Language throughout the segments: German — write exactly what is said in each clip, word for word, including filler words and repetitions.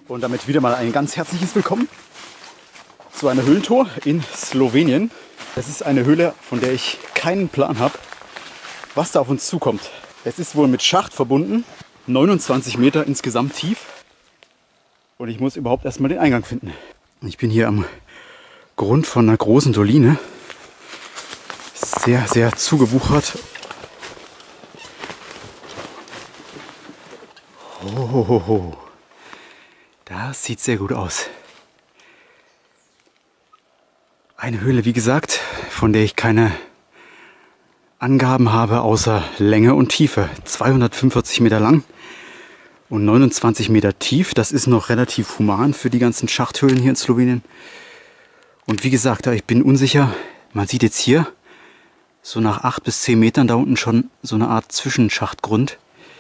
Und damit wieder mal ein ganz herzliches Willkommen zu einer Höhlentour in Slowenien. Es ist eine Höhle, von der ich keinen Plan habe, was da auf uns zukommt. Es ist wohl mit Schacht verbunden, neunundzwanzig Meter insgesamt tief. Und ich muss überhaupt erstmal den Eingang finden. Ich bin hier am Grund von einer großen Doline. Sehr, sehr zugewuchert. Hohoho. Das sieht sehr gut aus. Eine Höhle, wie gesagt, von der ich keine Angaben habe, außer Länge und Tiefe. zweihundertfünfundvierzig Meter lang und neunundzwanzig Meter tief. Das ist noch relativ human für die ganzen Schachthöhlen hier in Slowenien. Und wie gesagt, ich bin unsicher. Man sieht jetzt hier so nach acht bis zehn Metern da unten schon so eine Art Zwischenschachtgrund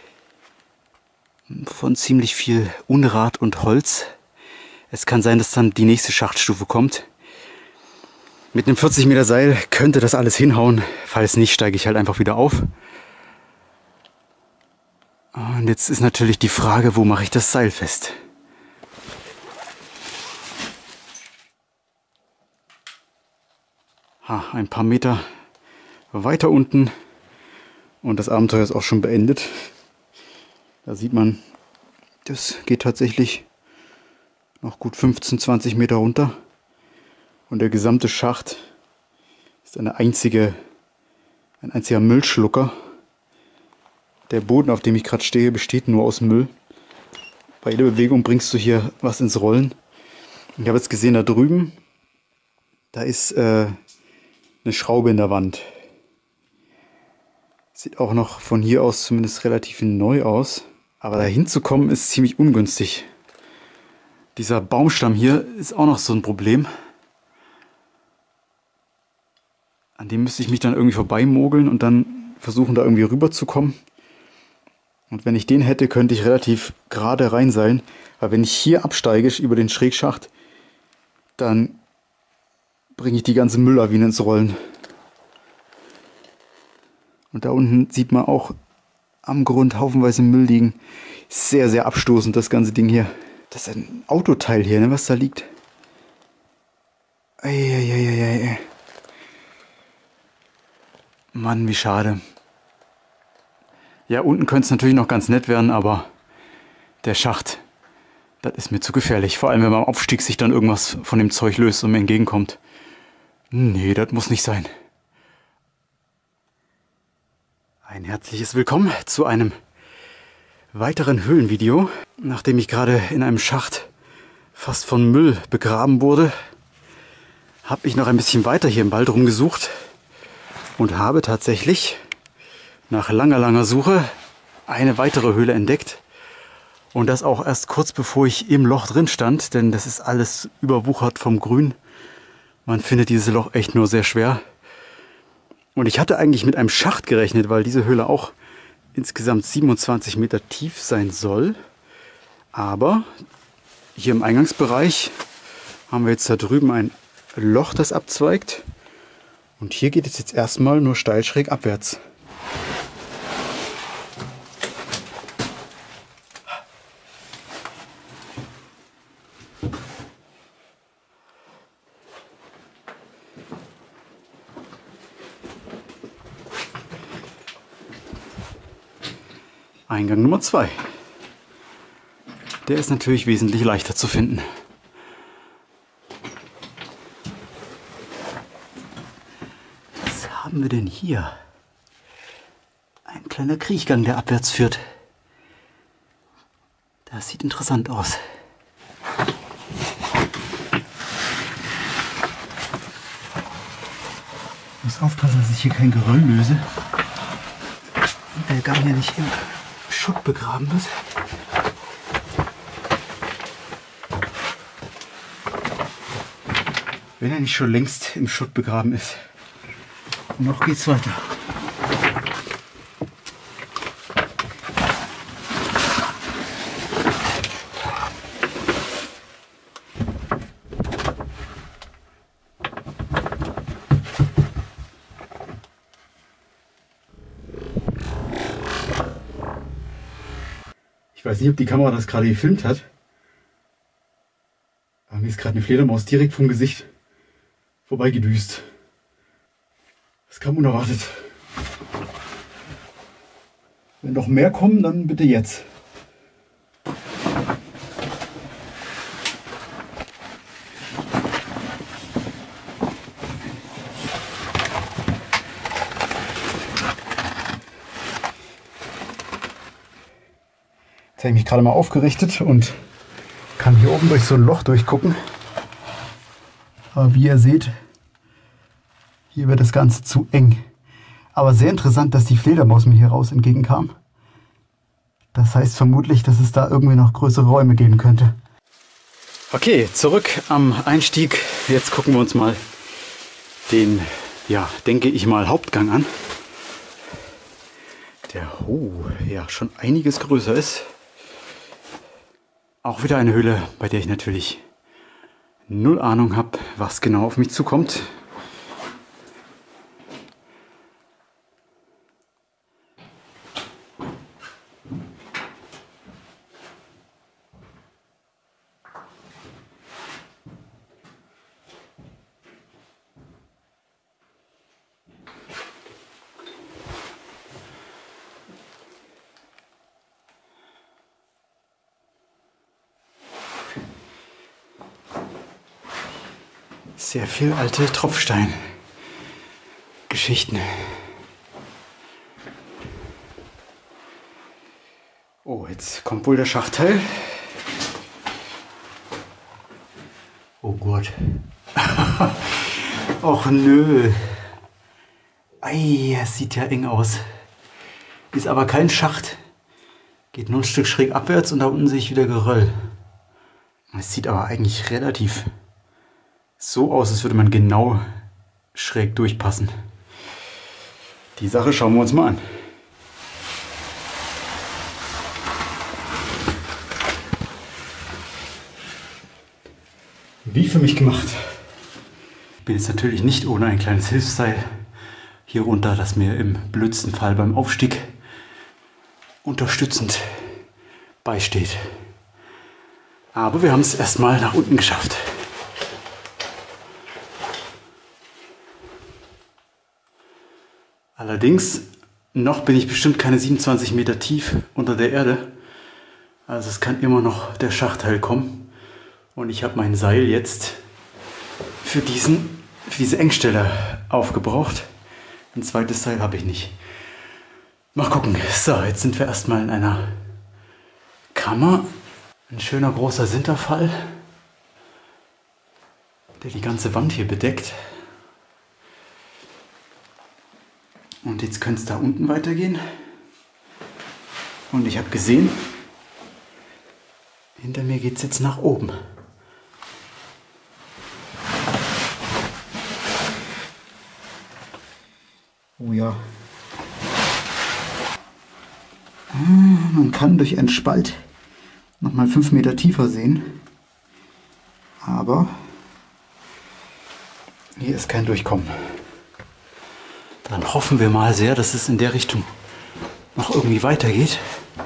von ziemlich viel Unrat und Holz. Es kann sein, dass dann die nächste Schachtstufe kommt. Mit einem vierzig Meter Seil könnte das alles hinhauen. Falls nicht, steige ich halt einfach wieder auf. Und jetzt ist natürlich die Frage, wo mache ich das Seil fest? Ha, ein paar Meter weiter unten und das Abenteuer ist auch schon beendet. Da sieht man, das geht tatsächlich noch gut fünfzehn, zwanzig Meter runter. Und der gesamte Schacht ist eine einzige, ein einziger Müllschlucker. Der Boden, auf dem ich gerade stehe, besteht nur aus Müll. Bei jeder Bewegung bringst du hier was ins Rollen. Ich habe jetzt gesehen, da drüben, da ist äh, eine Schraube in der Wand. Sieht auch noch von hier aus zumindest relativ neu aus. Aber da hinzukommen ist ziemlich ungünstig. Dieser Baumstamm hier ist auch noch so ein Problem. An dem müsste ich mich dann irgendwie vorbeimogeln und dann versuchen, da irgendwie rüberzukommen. Und wenn ich den hätte, könnte ich relativ gerade rein sein. Aber wenn ich hier absteige über den Schrägschacht, dann bringe ich die ganze Mülllawine ins Rollen. Und da unten sieht man auch am Grund haufenweise Müll liegen. Sehr, sehr abstoßend, das ganze Ding hier. Das ist ein Autoteil hier, ne, was da liegt. Eieieiei. Mann, wie schade. Ja, unten könnte es natürlich noch ganz nett werden, aber der Schacht, das ist mir zu gefährlich. Vor allem, wenn man am Aufstieg sich dann irgendwas von dem Zeug löst und mir entgegenkommt. Nee, das muss nicht sein. Ein herzliches Willkommen zu einem weiteren Höhlenvideo. Nachdem ich gerade in einem Schacht fast von Müll begraben wurde, habe ich noch ein bisschen weiter hier im Wald rumgesucht und habe tatsächlich nach langer, langer Suche eine weitere Höhle entdeckt. Und das auch erst kurz bevor ich im Loch drin stand, denn das ist alles überwuchert vom Grün. Man findet dieses Loch echt nur sehr schwer. Und ich hatte eigentlich mit einem Schacht gerechnet, weil diese Höhle auch insgesamt siebenundzwanzig Meter tief sein soll. Aber hier im Eingangsbereich haben wir jetzt da drüben ein Loch, das abzweigt. Und hier geht es jetzt erstmal nur steil schräg abwärts. Eingang Nummer zwei. Der ist natürlich wesentlich leichter zu finden. Was haben wir denn hier? Ein kleiner Kriechgang, der abwärts führt. Das sieht interessant aus. Ich muss aufpassen, dass ich hier kein Geröll löse. Und der Gang hier nicht im Schutt begraben wird. Wenn er nicht schon längst im Schutt begraben ist. Und noch geht's weiter. Ich weiß nicht, ob die Kamera das gerade gefilmt hat, mir ist gerade eine Fledermaus direkt vom Gesicht vorbeigedüst. Das kam unerwartet. Wenn noch mehr kommen, dann bitte jetzt. Jetzt habe ich mich gerade mal aufgerichtet und kann hier oben durch so ein Loch durchgucken. Aber wie ihr seht, hier wird das Ganze zu eng. Aber sehr interessant, dass die Fledermaus mir hier raus entgegenkam. Das heißt vermutlich, dass es da irgendwie noch größere Räume geben könnte. Okay, zurück am Einstieg. Jetzt gucken wir uns mal den, ja, denke ich mal, Hauptgang an. Der, oh, ja, schon einiges größer ist. Auch wieder eine Höhle, bei der ich natürlich null Ahnung habe, was genau auf mich zukommt. Sehr viel alte Tropfstein-Geschichten. Oh, jetzt kommt wohl der Schachteil. Oh Gott. Och nö. Ei, es sieht ja eng aus. Ist aber kein Schacht. Geht nur ein Stück schräg abwärts und da unten sehe ich wieder Geröll. Es sieht aber eigentlich relativ so aus, als würde man genau schräg durchpassen. Die Sache schauen wir uns mal an. Wie für mich gemacht. Ich bin jetzt natürlich nicht ohne ein kleines Hilfsseil hier runter, das mir im blödsten Fall beim Aufstieg unterstützend beisteht. Aber wir haben es erstmal nach unten geschafft. Allerdings, noch bin ich bestimmt keine siebenundzwanzig Meter tief unter der Erde. Also es kann immer noch der Schachteil kommen. Und ich habe mein Seil jetzt für, diesen, für diese Engstelle aufgebraucht. Ein zweites Seil habe ich nicht. Mal gucken. So, jetzt sind wir erstmal in einer Kammer. Ein schöner großer Sinterfall, der die ganze Wand hier bedeckt. Und jetzt könnte es da unten weitergehen. Und ich habe gesehen, hinter mir geht es jetzt nach oben. Oh ja. Man kann durch einen Spalt nochmal fünf Meter tiefer sehen. Aber hier ist kein Durchkommen. Dann hoffen wir mal sehr, dass es in der Richtung noch irgendwie weitergeht.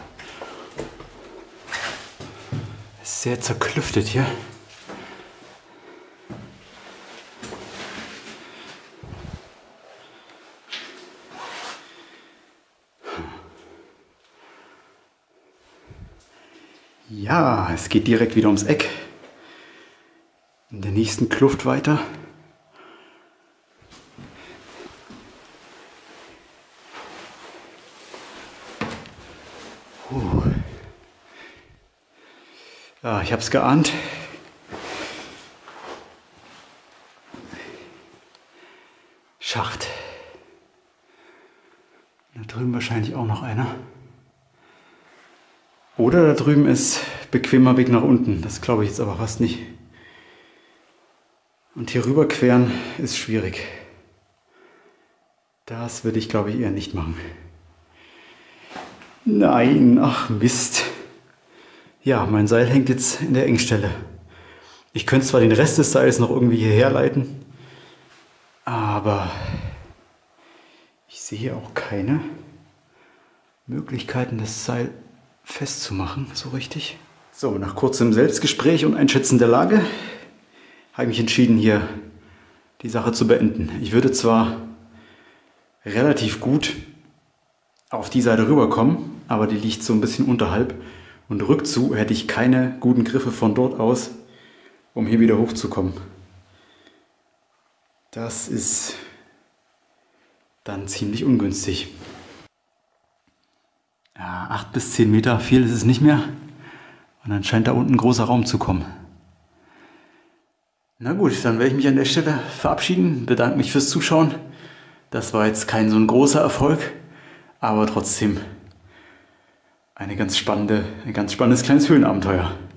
Es ist sehr zerklüftet hier. Ja, es geht direkt wieder ums Eck. In der nächsten Kluft weiter. Uh. Ja, ich habe es geahnt. Schacht. Da drüben wahrscheinlich auch noch einer. Oder da drüben ist bequemer Weg nach unten. Das glaube ich jetzt aber fast nicht. Und hier rüber queren ist schwierig. Das würde ich, glaube ich, eher nicht machen. Nein, ach Mist. Ja, mein Seil hängt jetzt in der Engstelle. Ich könnte zwar den Rest des Seils noch irgendwie hierher leiten, aber ich sehe hier auch keine Möglichkeiten, das Seil festzumachen, so richtig. So, nach kurzem Selbstgespräch und Einschätzen der Lage habe ich mich entschieden, hier die Sache zu beenden. Ich würde zwar relativ gut auf die Seite rüberkommen, aber die liegt so ein bisschen unterhalb. Und rückzu hätte ich keine guten Griffe von dort aus, um hier wieder hochzukommen. Das ist dann ziemlich ungünstig. Ja, acht bis zehn Meter, viel ist es nicht mehr. Und dann scheint da unten ein großer Raum zu kommen. Na gut, dann werde ich mich an der Stelle verabschieden, bedanke mich fürs Zuschauen. Das war jetzt kein so ein großer Erfolg, aber trotzdem eine ganz spannende, ein ganz spannendes kleines Höhlenabenteuer.